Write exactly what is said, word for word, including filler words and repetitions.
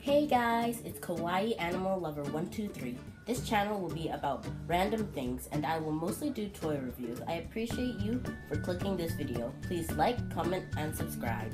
Hey guys, it's Kawaii Animal Lover one two three. This channel will be about random things and I will mostly do toy reviews. I appreciate you for clicking this video. Please like, comment, and subscribe.